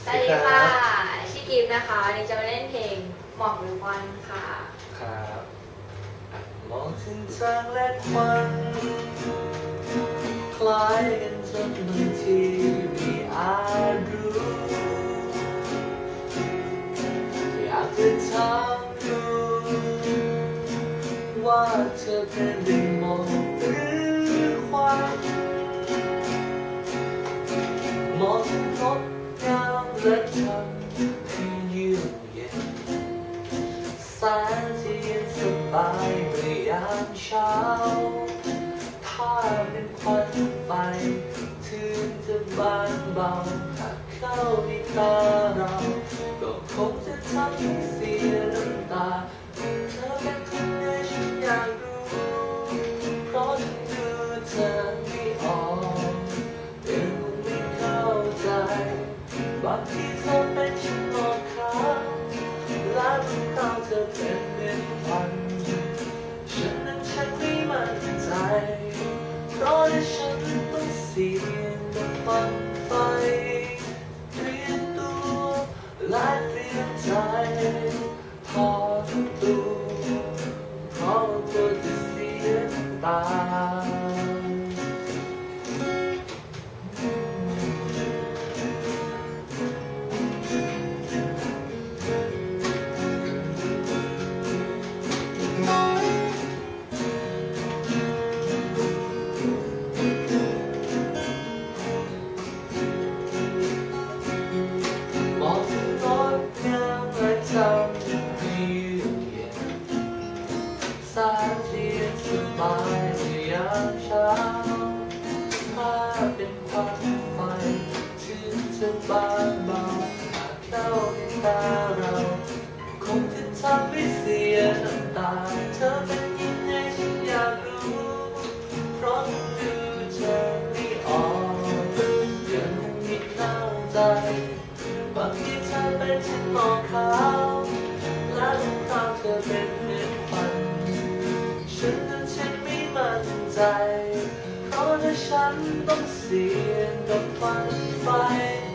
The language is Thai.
สวัสดีค่ะชื่อกิฟต์นะคะวันนี้จะมาเล่นเพลงหมอกหรือควันค่ะครับมองถึงทางและควันคล้ายกันจนบางทีไม่อาจรู้อยากจะถามดูว่าเธอเป็นได้หมอกหรือควันมองถึงงดงามและทำให้เยือกเย็นแสงที่เย็นสบายเมื่อยามเช้าถ้าเป็นควันไฟถึงจะบางเบาหากเข้าในตาเราก็คงจะทำให้เสียน้ำตาเธอเป็นคนไหนฉันอยากรู้เพราะฉันดูเธอไม่ออกยังคงไม่เข้าใจบางทีเธอเป็นฉันมองข้ามและทุกคราวเธอเป็นเหมือนควันฉันนั้นฉันไม่มั่นใจเพราะที่ฉันต้องเสี่ยงกับควันไฟเตรียมตัวและเตรียมใจพอทุกตัวเพราะเธอจะเสียตาสายเทียนสบายในยามเช้าถ้าเป็นควันไฟถึงจะบางเบาหากเข้าในตาเราคงจะทำให้เสียน้ำตาเธอเป็นยังไงฉันอยากรู้เพราะดูเธอไม่ออกยังคงไม่เข้าใจบางทีเธอเป็นฉันมองขาวและทุกคราวเธอเป็นเหมือนควันฉันนั้นฉันไม่มั่นใจเพราะถ้าฉันต้องเสี่ยงกับควันไฟ